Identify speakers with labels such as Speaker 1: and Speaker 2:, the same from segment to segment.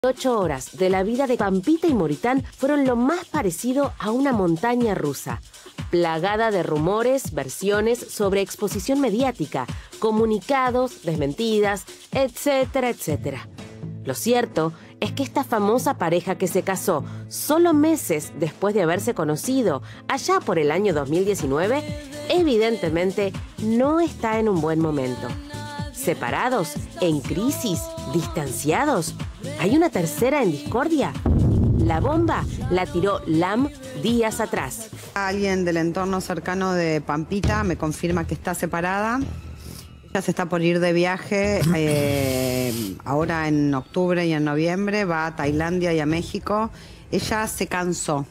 Speaker 1: 8 horas de la vida de Pampita y Moritán fueron lo más parecido a una montaña rusa, plagada de rumores, versiones sobre exposición mediática, comunicados, desmentidas, etcétera, etcétera. Lo cierto es que esta famosa pareja que se casó solo meses después de haberse conocido, allá por el año 2019, evidentemente no está en un buen momento. ¿Separados? ¿En crisis? ¿Distanciados? ¿Hay una tercera en discordia? La bomba la tiró Lam días atrás.
Speaker 2: Alguien del entorno cercano de Pampita me confirma que está separada. Ella se está por ir de viaje ahora en octubre y en noviembre. Va a Tailandia y a México. Ella se cansó,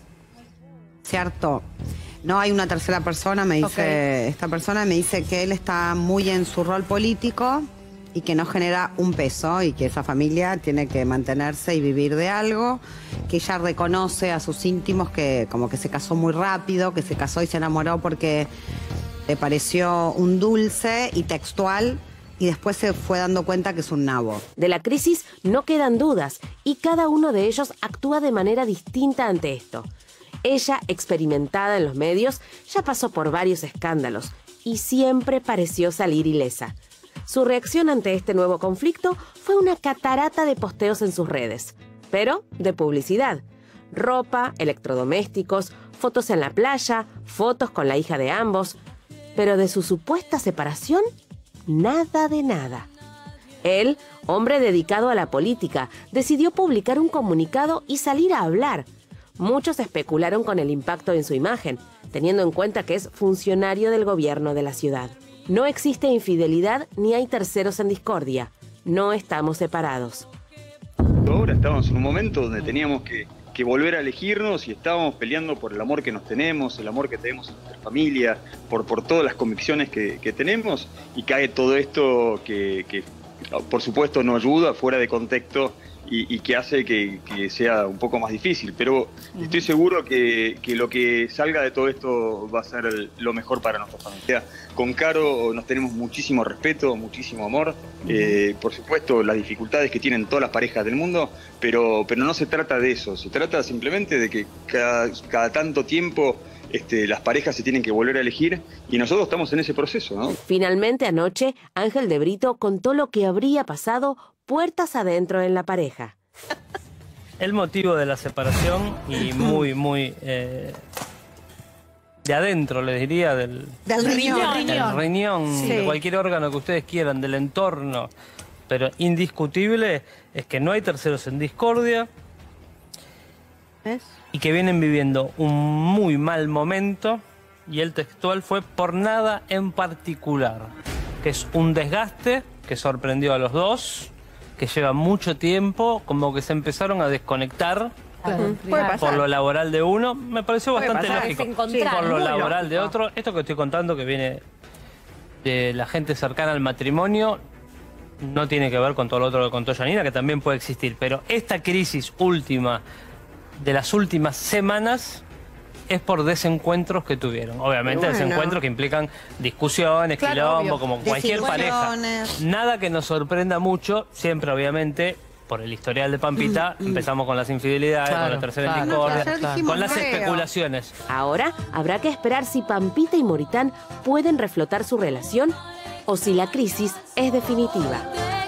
Speaker 2: se hartó. No hay una tercera persona, me dice esta persona, me dice que él está muy en su rol político y que no genera un peso y que esa familia tiene que mantenerse y vivir de algo, que ella reconoce a sus íntimos que como que se casó muy rápido, que se casó y se enamoró porque le pareció un dulce y textual y después se fue dando cuenta que es un nabo.
Speaker 1: De la crisis no quedan dudas y cada uno de ellos actúa de manera distinta ante esto. Ella, experimentada en los medios, ya pasó por varios escándalos y siempre pareció salir ilesa. Su reacción ante este nuevo conflicto fue una catarata de posteos en sus redes, pero de publicidad. Ropa, electrodomésticos, fotos en la playa, fotos con la hija de ambos. Pero de su supuesta separación, nada de nada. Él, hombre dedicado a la política, decidió publicar un comunicado y salir a hablar. Muchos especularon con el impacto en su imagen, teniendo en cuenta que es funcionario del gobierno de la ciudad. No existe infidelidad ni hay terceros en discordia. No estamos separados.
Speaker 3: Ahora estábamos en un momento donde teníamos que volver a elegirnos y estábamos peleando por el amor que nos tenemos, el amor que tenemos en nuestra familia, por todas las convicciones que tenemos, y cae todo esto que por supuesto no ayuda, fuera de contexto, y que hace que sea un poco más difícil, pero estoy seguro que lo que salga de todo esto va a ser lo mejor para nuestra familia. Con Caro nos tenemos muchísimo respeto, muchísimo amor, por supuesto las dificultades que tienen todas las parejas del mundo, pero no se trata de eso, se trata simplemente de que cada tanto tiempo las parejas se tienen que volver a elegir y nosotros estamos en ese proceso, ¿no?
Speaker 1: Finalmente anoche, Ángel de Brito contó lo que habría pasado puertas adentro en la pareja.
Speaker 4: El motivo de la separación y muy de adentro, les diría, del riñón, sí, de cualquier órgano que ustedes quieran, del entorno, pero indiscutible es que no hay terceros en discordia. ¿Ves? Y que vienen viviendo un muy mal momento, y el textual fue por nada en particular, que es un desgaste que sorprendió a los dos, que lleva mucho tiempo, como que se empezaron a desconectar por lo laboral de uno. Me pareció bastante lógico. Por lo laboral de otro. Esto que estoy contando, que viene de la gente cercana al matrimonio, no tiene que ver con todo lo otro que contó Janina, que también puede existir. Pero esta crisis última de las últimas semanas es por desencuentros que tuvieron. Obviamente desencuentros que implican discusiones, quilombo, como cualquier pareja. Nada que nos sorprenda mucho, siempre obviamente, por el historial de Pampita, empezamos con las infidelidades, con la tercera en discordia, con las especulaciones.
Speaker 1: Ahora habrá que esperar si Pampita y Moritán pueden reflotar su relación o si la crisis es definitiva.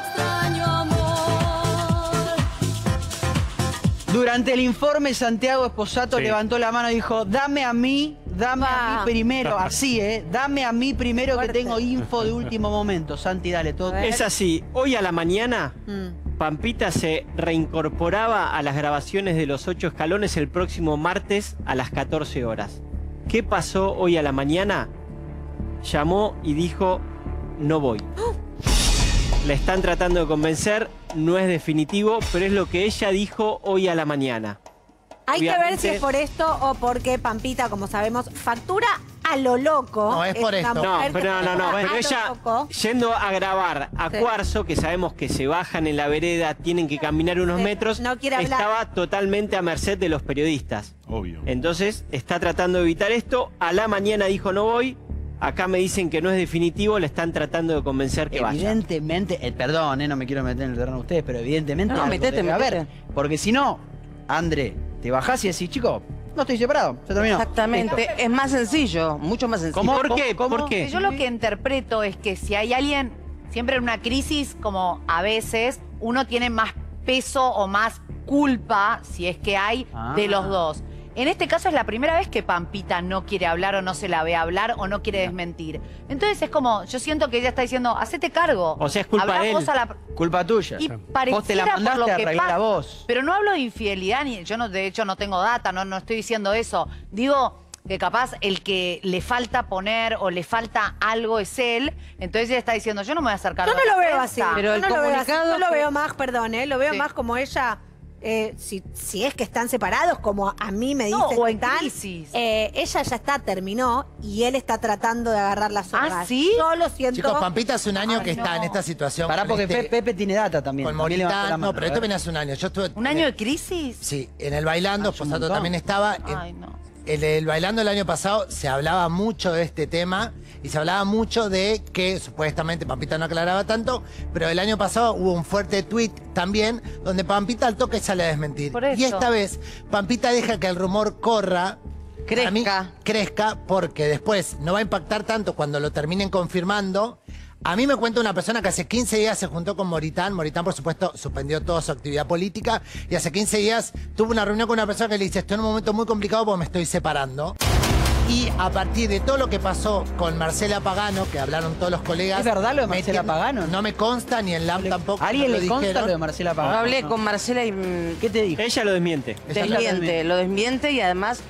Speaker 5: Durante el informe, Santiago Esposato levantó la mano y dijo, dame a mí primero, así, dame a mí primero que tengo info de último momento. Santi, dale, todo.
Speaker 6: Es así, hoy a la mañana, Pampita se reincorporaba a las grabaciones de Los 8 Escalones el próximo martes a las 14 horas. ¿Qué pasó hoy a la mañana? Llamó y dijo, no voy. La están tratando de convencer, no es definitivo, pero es lo que ella dijo hoy a la mañana.
Speaker 7: Hay que ver si es por esto o porque Pampita, como sabemos, factura a lo loco.
Speaker 8: No, es por esto.
Speaker 6: No, pero ella, yendo a grabar a Cuarzo, que sabemos que se bajan en la vereda, tienen que caminar unos metros, estaba totalmente a merced de los periodistas.
Speaker 8: Obvio.
Speaker 6: Entonces, está tratando de evitar esto. A la mañana dijo no voy, Acá me dicen que no es definitivo, le están tratando de convencer que vaya.
Speaker 5: Evidentemente, perdón, no me quiero meter en el terreno de ustedes, pero evidentemente
Speaker 8: No,
Speaker 5: algo
Speaker 8: metete.
Speaker 5: debe haber. Porque si no, André, te bajás y decís, chico, no estoy separado, se terminó.
Speaker 8: Exactamente.
Speaker 5: Listo.
Speaker 8: Es más sencillo, mucho más sencillo.
Speaker 5: ¿Cómo?
Speaker 6: ¿Por qué?
Speaker 5: ¿Cómo?
Speaker 6: ¿Por qué?
Speaker 9: Yo lo que interpreto es que si hay alguien, siempre en una crisis, como a veces, uno tiene más peso o más culpa, si es que hay, de los dos. En este caso es la primera vez que Pampita no quiere hablar o no se la ve hablar o no quiere desmentir. Entonces es como, yo siento que ella está diciendo, hacete cargo.
Speaker 6: O sea, es culpa
Speaker 9: Hablá
Speaker 6: de él.
Speaker 9: vos a la...
Speaker 5: Culpa tuya.
Speaker 9: Y
Speaker 5: Vos
Speaker 9: pareciera
Speaker 5: te la
Speaker 9: por
Speaker 5: mandaste
Speaker 9: lo
Speaker 5: a
Speaker 9: que
Speaker 5: arreglar
Speaker 9: pasa.
Speaker 5: a vos.
Speaker 9: Pero no hablo de infidelidad, ni yo no, de hecho no tengo data, no estoy diciendo eso. Digo que capaz el que le falta poner o le falta algo es él, entonces ella está diciendo, yo no me voy a acercar.
Speaker 7: Yo no lo veo así.
Speaker 8: Pero
Speaker 7: Yo
Speaker 8: el
Speaker 7: no lo veo así.
Speaker 8: comunicado
Speaker 7: Yo lo
Speaker 8: fue-
Speaker 7: veo más, perdón, lo veo
Speaker 9: Sí.
Speaker 7: más como ella. Si es que están separados, como a mí me dicen
Speaker 9: No, o
Speaker 7: que
Speaker 9: en
Speaker 7: están,
Speaker 9: crisis.
Speaker 7: ella ya está, terminó, y él está tratando de agarrar las
Speaker 9: ¿Ah,
Speaker 7: horas.
Speaker 9: sí?
Speaker 7: Yo lo siento.
Speaker 10: Chicos, Pampita hace un año
Speaker 9: Ay,
Speaker 10: que está
Speaker 9: no.
Speaker 10: en esta situación.
Speaker 5: Pará,
Speaker 10: con
Speaker 5: porque Pepe tiene data también.
Speaker 10: Con
Speaker 5: También levantó la
Speaker 10: Moritán.
Speaker 5: mano,
Speaker 10: No, pero
Speaker 5: a
Speaker 10: esto
Speaker 5: ver.
Speaker 10: viene hace un año. Yo estuve.
Speaker 9: ¿Un año de crisis?
Speaker 10: Sí, en el Bailando,
Speaker 5: Hace un
Speaker 10: Sposato
Speaker 5: montón.
Speaker 10: también estaba.
Speaker 9: Ay, no.
Speaker 10: En el Bailando el año pasado se hablaba mucho de este tema y se hablaba mucho de que supuestamente Pampita no aclaraba tanto, pero el año pasado hubo un fuerte tuit también donde Pampita al toque sale a desmentir.
Speaker 9: Por eso.
Speaker 10: Y esta vez Pampita deja que el rumor corra.
Speaker 8: Crezca.
Speaker 10: A mí, crezca porque después no va a impactar tanto cuando lo terminen confirmando. A mí me cuenta una persona que hace 15 días se juntó con Moritán. Moritán, por supuesto, suspendió toda su actividad política. Y hace 15 días tuvo una reunión con una persona que le dice, estoy en un momento muy complicado porque me estoy separando. Y a partir de todo lo que pasó con Marcela Pagano, que hablaron todos los colegas...
Speaker 5: ¿Es verdad lo de Marcela Pagano?
Speaker 10: No me consta, ni en LAM tampoco.
Speaker 5: ¿A alguien
Speaker 10: no
Speaker 5: le consta lo de Marcela Pagano?
Speaker 8: Yo hablé
Speaker 5: No.
Speaker 8: con Marcela y
Speaker 5: ¿Qué te dijo?
Speaker 6: Ella lo desmiente.
Speaker 8: lo desmiente y además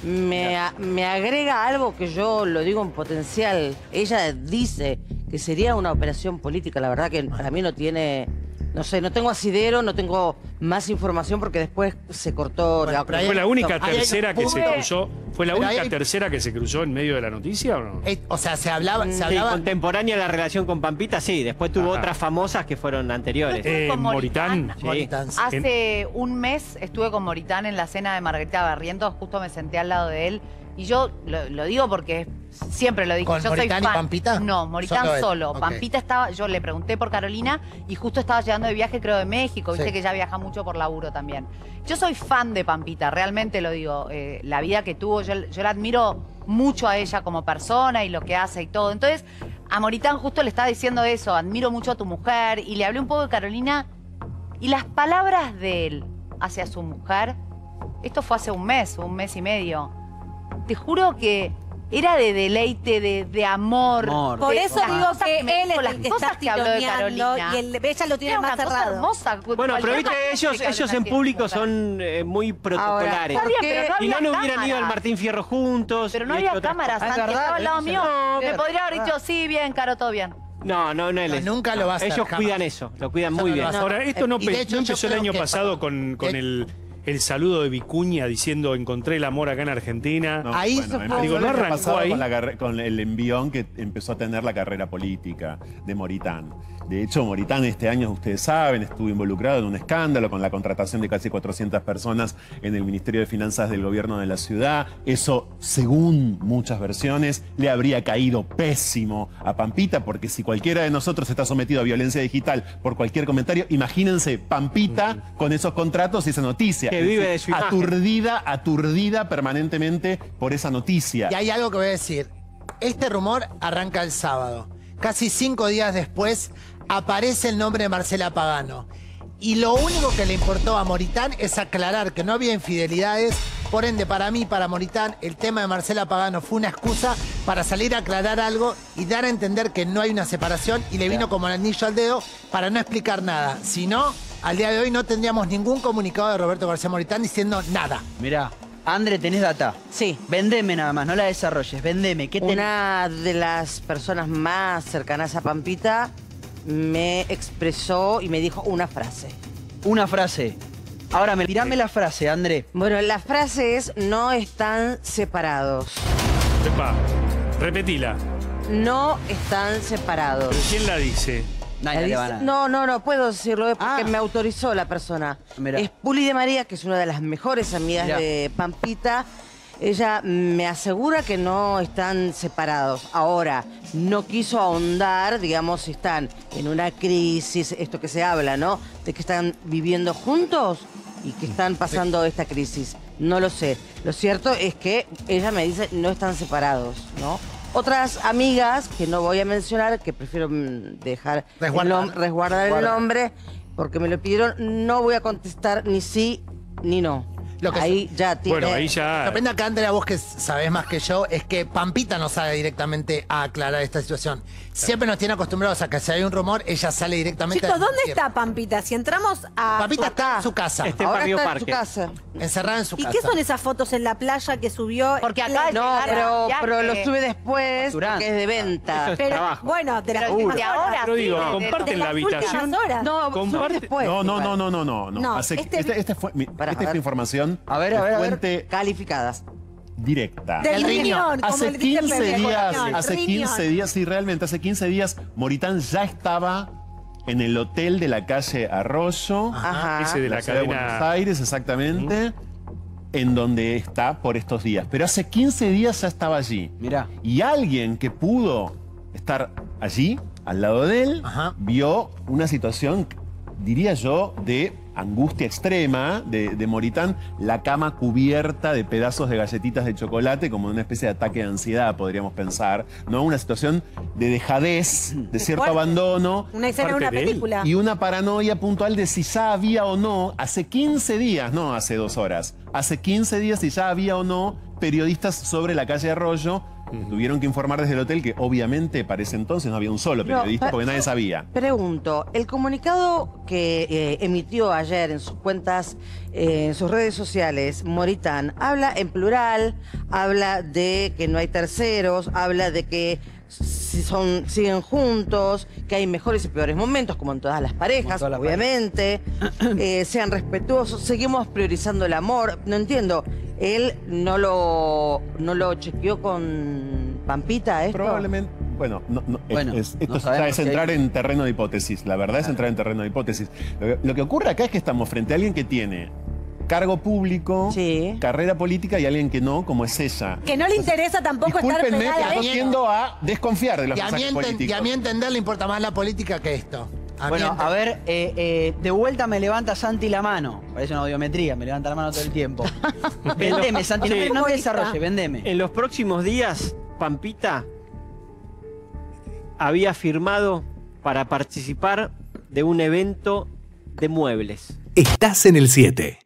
Speaker 8: me agrega algo que yo lo digo en potencial. Ella dice que sería una operación política. La verdad que para mí no tiene... No sé, no tengo asidero, no tengo más información porque después se cortó
Speaker 10: Bueno, pero
Speaker 11: ¿Fue la única
Speaker 10: Ahí hay-
Speaker 11: tercera que se cruzó? ¿Fue la
Speaker 10: Pero ahí
Speaker 11: única
Speaker 10: hay-
Speaker 11: tercera que se cruzó en medio de la noticia o no?
Speaker 10: O sea, se hablaba... Se
Speaker 6: Sí,
Speaker 10: hablaba
Speaker 6: contemporánea la relación con Pampita, sí. Después tuvo
Speaker 11: Ajá.
Speaker 6: otras famosas que fueron anteriores.
Speaker 9: Con
Speaker 11: Moritán.
Speaker 6: Sí.
Speaker 10: Moritán, sí.
Speaker 9: Hace un mes estuve con Moritán en la cena de Margarita Barrientos, justo me senté al lado de él. Y yo lo digo porque siempre lo dije.
Speaker 10: ¿Con
Speaker 9: yo
Speaker 10: Moritán
Speaker 9: soy
Speaker 10: y
Speaker 9: fan.
Speaker 10: Pampita?
Speaker 9: No, Moritán
Speaker 10: Solo él.
Speaker 9: solo.
Speaker 10: Ok.
Speaker 9: Pampita estaba, yo le pregunté por Carolina y justo estaba llegando de viaje, creo, de México. Viste
Speaker 10: Sí.
Speaker 9: que ella viaja mucho por laburo también. Yo soy fan de Pampita, realmente lo digo. La vida que tuvo, yo la admiro mucho a ella como persona y lo que hace y todo. Entonces, a Moritán justo le estaba diciendo eso, admiro mucho a tu mujer. Y le hablé un poco de Carolina y las palabras de él hacia su mujer, esto fue hace un mes y medio. Te juro que era de deleite, de amor.
Speaker 7: Por
Speaker 9: de
Speaker 7: eso
Speaker 9: las
Speaker 7: digo
Speaker 9: cosas
Speaker 7: que
Speaker 9: me
Speaker 7: él
Speaker 9: dijo,
Speaker 7: es
Speaker 9: las
Speaker 7: el que
Speaker 9: cosas
Speaker 7: está
Speaker 9: que habló de
Speaker 7: tironeando
Speaker 9: Carolina.
Speaker 7: y ella lo tiene
Speaker 9: Era
Speaker 7: más
Speaker 9: una cosa
Speaker 7: cerrado.
Speaker 9: hermosa.
Speaker 6: Bueno, pero viste, ellos en público son muy protocolares.
Speaker 9: Está bien, pero no
Speaker 6: Si no,
Speaker 9: había
Speaker 6: no hubieran ido al
Speaker 9: cámaras.
Speaker 6: Martín Fierro juntos.
Speaker 9: Pero no
Speaker 6: y
Speaker 9: había
Speaker 6: hecho otras
Speaker 9: cámaras,
Speaker 6: cosas.
Speaker 9: Santi, estaba al lado mío.
Speaker 6: No,
Speaker 9: Me podría haber dicho, sí, bien, Caro, todo bien.
Speaker 6: No,
Speaker 10: nunca lo va a hacer,
Speaker 6: Ellos
Speaker 10: jamás.
Speaker 6: cuidan eso, lo cuidan
Speaker 10: Eso
Speaker 6: muy
Speaker 10: no lo
Speaker 6: bien.
Speaker 10: va a hacer.
Speaker 11: Ahora, esto no,
Speaker 10: Y de hecho,
Speaker 11: no
Speaker 10: yo
Speaker 11: empezó el
Speaker 10: creo
Speaker 11: año
Speaker 10: que-
Speaker 11: pasado con el saludo de Vicuña diciendo encontré el amor acá en Argentina.
Speaker 10: No, ahí
Speaker 12: Bueno,
Speaker 10: se fue.
Speaker 12: empezó
Speaker 11: Digo,
Speaker 12: el
Speaker 11: ¿no
Speaker 12: año
Speaker 11: arrancó
Speaker 12: pasado
Speaker 11: ahí?
Speaker 12: con el envión que empezó a tener la carrera política de Moritán. De hecho, Moritán este año, ustedes saben, estuvo involucrado en un escándalo con la contratación de casi 400 personas en el Ministerio de Finanzas del gobierno de la ciudad. Eso, según muchas versiones, le habría caído pésimo a Pampita, porque si cualquiera de nosotros está sometido a violencia digital por cualquier comentario, imagínense Pampita con esos contratos y esa noticia.
Speaker 6: Que
Speaker 12: Es
Speaker 6: vive
Speaker 12: decir,
Speaker 6: de su imagen.
Speaker 12: aturdida permanentemente por esa noticia.
Speaker 10: Y hay algo que voy a decir. Este rumor arranca el sábado. Casi 5 días después aparece el nombre de Marcela Pagano. Y lo único que le importó a Moritán es aclarar que no había infidelidades. Por ende, para mí, para Moritán, el tema de Marcela Pagano fue una excusa para salir a aclarar algo y dar a entender que no hay una separación. Y le vino como el anillo al dedo para no explicar nada. Si no, al día de hoy no tendríamos ningún comunicado de Roberto García Moritán diciendo nada.
Speaker 5: Mirá, André, ¿tenés data?
Speaker 8: Sí.
Speaker 5: Vendeme nada más, no la desarrolles, vendeme. ¿Qué tenés?
Speaker 8: Una de las personas más cercanas a Pampita me expresó y me dijo una frase.
Speaker 5: Una frase. Ahora, tirame la frase, André.
Speaker 8: Bueno, la frase es, no están separados.
Speaker 11: Epa, repetila.
Speaker 8: No están separados.
Speaker 11: ¿Pero quién la dice?
Speaker 5: Nadie
Speaker 8: La
Speaker 5: le va a
Speaker 8: dice-
Speaker 5: nada.
Speaker 8: no puedo decirlo, es porque me autorizó la persona.
Speaker 5: Mirá.
Speaker 8: Es Puli de María, que es una de las mejores amigas
Speaker 5: Mirá.
Speaker 8: de Pampita. Ella me asegura que no están separados. Ahora, no quiso ahondar, digamos, si están en una crisis, esto que se habla, ¿no? De que están viviendo juntos y que están pasando esta crisis. No lo sé. Lo cierto es que ella me dice no están resguardados, ¿no? Otras amigas, que no voy a mencionar, que prefiero dejar resguardar el nombre, porque me lo pidieron, no voy a contestar ni sí ni no. Ahí ya tiene...
Speaker 11: Bueno, ahí ya...
Speaker 10: Depende acá, Andrea, vos que sabés más que yo, es que Pampita no sale directamente a aclarar esta situación. Siempre nos tiene acostumbrados a que si hay un rumor, ella sale directamente.
Speaker 7: Chicos, ¿dónde está Pampita? Si entramos a...
Speaker 10: Pampita está en su casa.
Speaker 8: Ahora está en su casa.
Speaker 10: Encerrada en su casa.
Speaker 7: ¿Y qué son esas fotos en la playa que subió?
Speaker 9: Porque acá
Speaker 8: no, pero lo sube después porque es de venta.
Speaker 11: Eso es
Speaker 7: Pero,
Speaker 11: trabajo.
Speaker 7: bueno, de las
Speaker 9: Pero de ahora,
Speaker 11: Pero digo,
Speaker 9: sí,
Speaker 11: comparten la habitación.
Speaker 8: No, sube después.
Speaker 12: No.
Speaker 7: No,
Speaker 12: Esta fue información.
Speaker 5: A ver.
Speaker 12: Fuente
Speaker 8: Calificadas.
Speaker 12: directa.
Speaker 7: Del riñón, como
Speaker 12: Hace
Speaker 7: le dice
Speaker 12: 15
Speaker 7: Pepe,
Speaker 12: días,
Speaker 7: riñón,
Speaker 12: hace
Speaker 7: riñón.
Speaker 12: 15 días, sí, realmente, hace 15 días, Moritán ya estaba en el hotel de la calle Arroyo,
Speaker 11: Ese de la
Speaker 12: ciudad de
Speaker 11: cadena.
Speaker 12: Buenos Aires, exactamente, en donde está por estos días. Pero hace 15 días ya estaba allí.
Speaker 5: Mirá.
Speaker 12: Y alguien que pudo estar allí, al lado de él, vio una situación, diría yo, de angustia extrema de Moritán, la cama cubierta de pedazos de galletitas de chocolate, como una especie de ataque de ansiedad, podríamos pensar, ¿no? Una situación de dejadez, de cierto abandono.
Speaker 7: Una escena de una película.
Speaker 12: Y una paranoia puntual de si ya había o no, hace 15 días, no hace 2 horas, hace 15 días si ya había o no periodistas sobre la calle Arroyo. Tuvieron que informar desde el hotel que obviamente para ese entonces no había un solo periodista porque nadie sabía.
Speaker 8: Pregunto, el comunicado que emitió ayer en sus cuentas, en sus redes sociales, Moritán, habla en plural, habla de que no hay terceros, habla de que siguen juntos, que hay mejores y peores momentos, como en todas las parejas, obviamente. Sean respetuosos, seguimos priorizando el amor. No entiendo, él no lo chequeó con Pampita, ¿esto?
Speaker 12: Probablemente. Bueno, esto ya es entrar en terreno de hipótesis. La verdad es entrar en terreno de hipótesis. Lo que ocurre acá es que estamos frente a alguien que tiene cargo público, carrera política y alguien que no, como es ella.
Speaker 7: Que no le interesa tampoco estar
Speaker 12: Discúlpenme,
Speaker 7: pegada a
Speaker 12: pero yo
Speaker 7: ella.
Speaker 12: tiendo a desconfiar de los
Speaker 10: Y a
Speaker 12: mensajes políticos.
Speaker 10: mí entender le importa más la política que esto.
Speaker 5: Bueno, a ver, de vuelta me levanta Santi la mano. Parece una audiometría, me levanta la mano todo el tiempo. Vendeme, Santi, no me desarrolle, vendeme.
Speaker 6: En los próximos días, Pampita había firmado para participar de un evento de muebles.
Speaker 13: Estás en el 7.